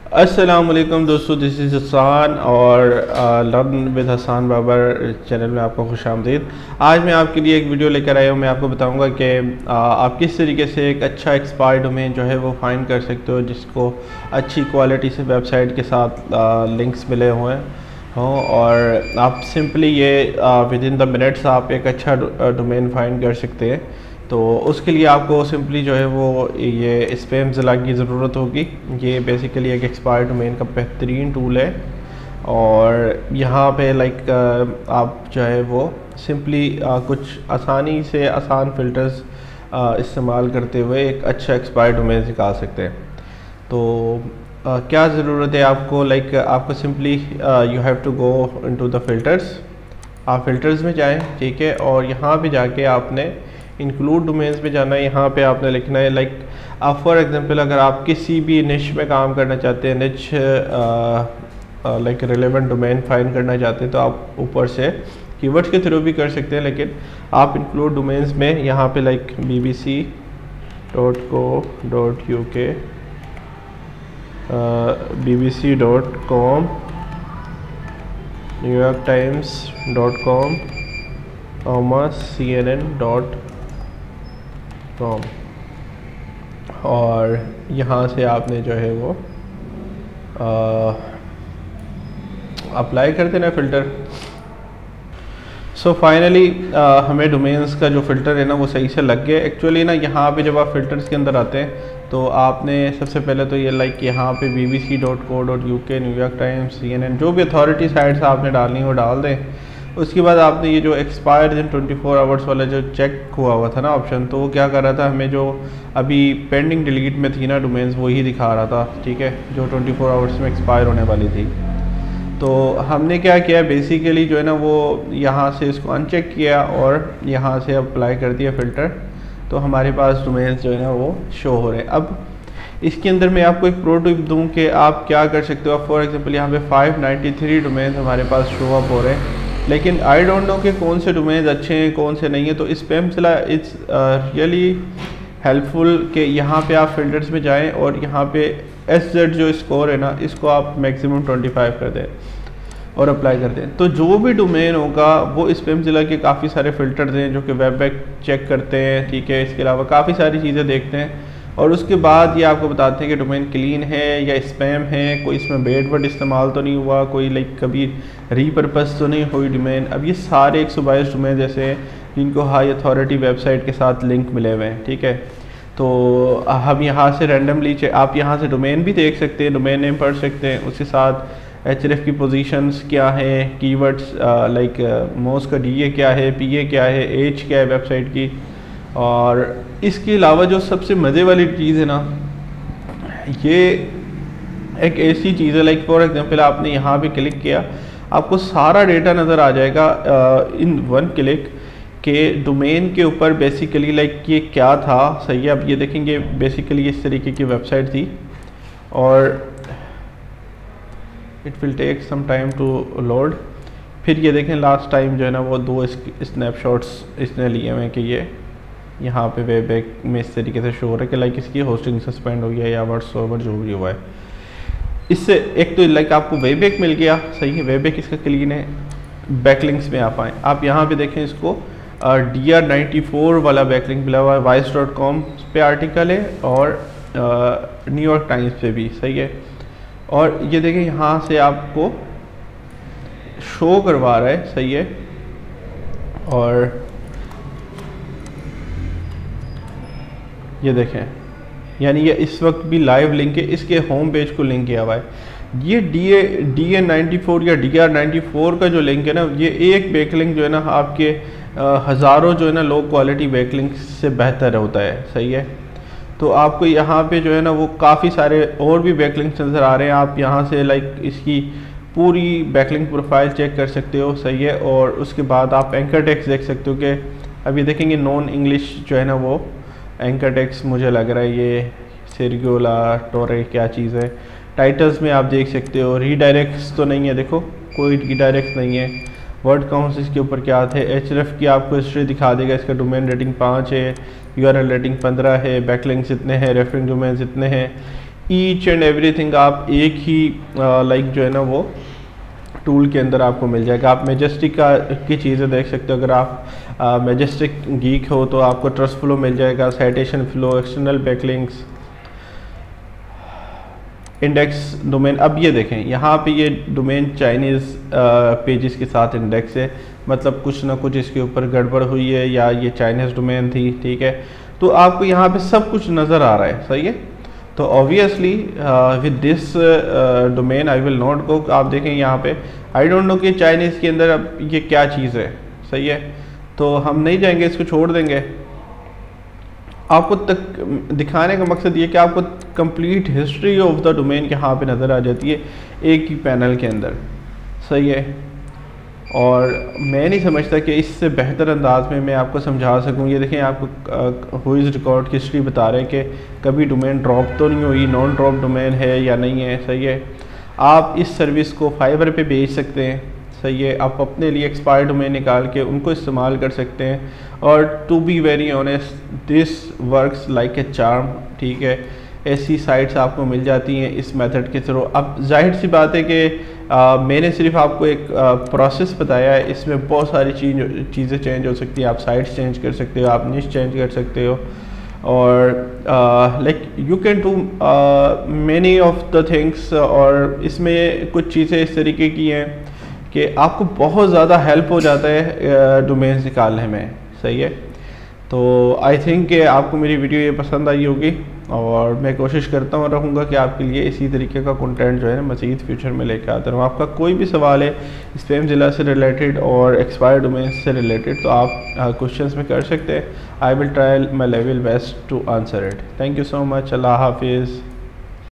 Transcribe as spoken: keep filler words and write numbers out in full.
अस्सलाम वालेकुम दोस्तों, दिस इज़ हसान और learn with Hasan Babar channel में आपको खुशामदीद। आज मैं आपके लिए एक वीडियो लेकर आया हूँ। मैं आपको बताऊँगा कि आ, आप किस तरीके से एक अच्छा एक्सपायर्ड डोमेन जो है वो फाइंड कर सकते हो, जिसको अच्छी क्वालिटी से वेबसाइट के साथ आ, लिंक्स मिले हुए हों और आप सिंपली ये विद इन द मिनट्स आप एक अच्छा डोमेन फाइंड कर सकते हैं। तो उसके लिए आपको सिंपली जो है वो ये स्पैम ज़िला की ज़रूरत होगी। ये बेसिकली एक एक्सपायर्ड डोमेन का बेहतरीन टूल है और यहाँ पे लाइक आप जो है वो सिंपली कुछ आसानी से आसान फ़िल्टर्स इस्तेमाल करते हुए एक अच्छा एक्सपायर्ड डोमेन निकाल सकते हैं। तो uh, क्या ज़रूरत है आपको, लाइक आपको simply you have to go into the filters. आप फ़िल्टर्स में जाएं, ठीक है, और यहाँ पे जाके आपने इंक्लूड डोमेन्स में जाना है। यहाँ पे आपने लिखना है लाइक आप फॉर एग्जांपल अगर आप किसी भी निश में काम करना चाहते हैं, निच लाइक रिलेवेंट डोमेन फाइंड करना चाहते हैं, तो आप ऊपर से कीवर्ड्स के थ्रू भी कर सकते हैं, लेकिन आप इंक्लूड डोमेन्स में यहाँ पे like B B C dot co dot U K, B B C dot com, New York Times dot com, C N N dot com, और यहाँ से आपने जो है वो अप्लाई कर देना फ़िल्टर। सो फाइनली हमें डोमेन्स का जो फ़िल्टर है ना वो सही से लग गया। एक्चुअली ना यहाँ पे जब आप फ़िल्टर्स के अंदर आते हैं तो आपने सबसे पहले तो ये लाइक यहाँ पे B B C dot co dot U K, New York Times, C N N, जो भी अथॉरिटी साइट्स आपने डालनी हो डाल दें। उसके बाद आपने ये जो expired in twenty four hours वाला जो चेक हुआ हुआ था ना ऑप्शन, तो वो क्या कर रहा था, हमें जो अभी पेंडिंग डिलीट में थी ना डोमेन्स वही दिखा रहा था, ठीक है, जो ट्वेंटी फोर आवर्स में एक्सपायर होने वाली थी। तो हमने क्या किया, बेसिकली जो है ना वो यहाँ से इसको अनचेक किया और यहाँ से अप्लाई कर दिया फ़िल्टर, तो हमारे पास डोमेन्स जो है ना वो शो हो रहे हैं। अब इसके अंदर मैं आपको एक प्रो टिप दूँ कि आप क्या कर सकते हो। फॉर एग्जांपल यहाँ पे फाइव नाइन्टी थ्री डोमेन्स हमारे पास शो अप हो रहे हैं, लेकिन आई डोंट नो कि कौन से डोमेन्स अच्छे हैं कौन से नहीं है। तो स्पैम ज़िला इट्स रियली हेल्पफुल कि यहाँ पे आप फ़िल्टर्स में जाएं और यहाँ पे एस जेड जो स्कोर है ना इसको आप मैक्सिमम ट्वेंटी फाइव कर दें और अप्लाई कर दें। तो जो भी डोमेन होगा वो स्पैम ज़िला के काफ़ी सारे फ़िल्टर्स हैं जो कि वेब बैक चेक करते हैं, ठीक है, इसके अलावा काफ़ी सारी चीज़ें देखते हैं और उसके बाद ये आपको बताते हैं कि डोमेन क्लीन है या स्पैम है, कोई इसमें बेड वर्ड इस्तेमाल तो नहीं हुआ, कोई लाइक कभी रीपर्पस तो नहीं हुई डोमेन। अब ये सारे एक सौ बाईस डोमेन जैसे हैं जिनको हाई अथॉरिटी वेबसाइट के साथ लिंक मिले हुए हैं, ठीक है। तो हम यहाँ से रैंडमली आप यहाँ से डोमेन भी देख सकते हैं, डोमेन नेम पढ़ सकते हैं, उसके साथ एच एफ की पोजीशंस क्या हैं, कीवर्ड्स लाइक मोस का डी ए क्या है, पी ए क्या है, एज क्या है वेबसाइट की। और इसके अलावा जो सबसे मज़े वाली चीज़ है ना, ये एक ऐसी चीज़ है लाइक फॉर एग्जांपल आपने यहाँ पे क्लिक किया, आपको सारा डेटा नज़र आ जाएगा इन वन क्लिक के डोमेन के ऊपर बेसिकली लाइक ये क्या था, सही है। अब ये देखेंगे बेसिकली इस तरीके की वेबसाइट थी और it will take some time to load. फिर ये देखें लास्ट टाइम जो है ना वो दो स्नैपशॉट्स इसने लिए हुए हैं कि ये यहाँ पे वेब बैक में इस तरीके से शो हो रहा है कि लाइक इसकी होस्टिंग सस्पेंड हो गया या वर्ड सर्वर जो भी हुआ है। इससे एक तो लाइक आपको वेब बैक मिल गया, सही है, वेब बैक इसका क्लीन है। बैकलिंक्स में आप आएँ, आप यहाँ पे देखें इसको डी आर नाइन्टी फोर वाला बैकलिंक मिला हुआ है, वाइस डॉट कॉम पे आर्टिकल है और न्यूयॉर्क टाइम्स पे भी, सही है। और ये देखें यहाँ से आपको शो करवा रहा है, सही है। और ये देखें यानी ये इस वक्त भी लाइव लिंक है, इसके होम पेज को लिंक किया हुआ है। ये D A D A ninety four या डी आर नाइन्टी फोर का जो लिंक है ना, ये एक बैकलिंक जो है ना आपके हज़ारों जो है ना लो क्वालिटी बैकलिंक से बेहतर होता है, सही है। तो आपको यहाँ पे जो है ना वो काफ़ी सारे और भी बैकलिंक्स नज़र आ रहे हैं। आप यहाँ से लाइक इसकी पूरी बैकलिंक प्रोफाइल चेक कर सकते हो, सही है। और उसके बाद आप एंकर टेक्स्ट देख सकते हो कि अभी देखेंगे नॉन इंग्लिश जो है ना वो एंकर टेक्स्ट मुझे लग रहा है ये सेरगोला टोरे क्या चीज़ है। टाइटल्स में आप देख सकते हो, रीडायरेक्ट्स तो नहीं है, देखो कोई रीडायरेक्ट नहीं है। वर्ड काउंट्स इसके ऊपर क्या थे, एच एफ की आपको हिस्ट्री दिखा देगा, इसका डोमेन रेटिंग पाँच है, यू आर एल रेटिंग पंद्रह है, बैकलिंक्स इतने हैं, रेफरिंग डोमेन्स इतने हैं, ईच एंड एवरीथिंग आप एक ही लाइक जो है ना वो टूल के अंदर आपको मिल जाएगा। आप मेजेस्टिक का की चीज़ें देख सकते हो। अगर आप मेजेस्टिक गीक हो तो आपको ट्रस्ट फ्लो मिल जाएगा, citation flow, external backlinks, index domain. अब ये देखें यहाँ पे ये डोमेन चाइनीज़ पेजेस के साथ इंडेक्स है, मतलब कुछ ना कुछ इसके ऊपर गड़बड़ हुई है या ये चाइनीज़ डोमेन थी, ठीक है। तो आपको यहाँ पे सब कुछ नज़र आ रहा है, सही है। तो obviously with this domain I will not go. आप देखें यहाँ पे आई डोंट नो कि चाइनीज़ के अंदर अब ये क्या चीज़ है, सही है। तो हम नहीं जाएंगे, इसको छोड़ देंगे। आपको तक दिखाने का मकसद ये कि आपको complete history of the domain यहाँ पे नज़र आ जाती है एक ही पैनल के अंदर, सही है। और मैं नहीं समझता कि इससे बेहतर अंदाज में मैं आपको समझा सकूँ। ये देखें आपको हुईज़ रिकॉर्ड की हिस्ट्री बता रहे हैं कि कभी डोमेन ड्रॉप तो नहीं हुई, नॉन ड्रॉप डोमेन है या नहीं है, सही है। आप इस सर्विस को फाइबर पे बेच सकते हैं, सही है। आप अपने लिए एक्सपायर डोमेन निकाल के उनको इस्तेमाल कर सकते हैं। और to be very honest this works like a charm, ठीक है। ऐसी साइट्स आपको मिल जाती हैं इस मेथड के थ्रू। अब जाहिर सी बात है कि आ, मैंने सिर्फ आपको एक प्रोसेस बताया है, इसमें बहुत सारी चीज़ चीज़ें चेंज हो सकती हैं। आप साइट्स चेंज कर सकते हो, आप निश चेंज कर सकते हो, और like you can do many of the things. और इसमें कुछ चीज़ें इस तरीके की हैं कि आपको बहुत ज़्यादा हेल्प हो जाता है डोमेन्स निकालने में, सही है। तो आई थिंक कि आपको मेरी वीडियो ये पसंद आई होगी, और मैं कोशिश करता हूँ रहूँगा कि आपके लिए इसी तरीके का कंटेंट जो है ना मज़ीद फ्यूचर में लेकर आता रहूँ। आपका कोई भी सवाल है स्पैमज़िला से रिलेटेड और एक्सपायर डोमेन्स से रिलेटेड तो आप क्वेश्चंस में कर सकते हैं। I will try my level best to answer it. Thank you so much. अल्लाह हाफिज़।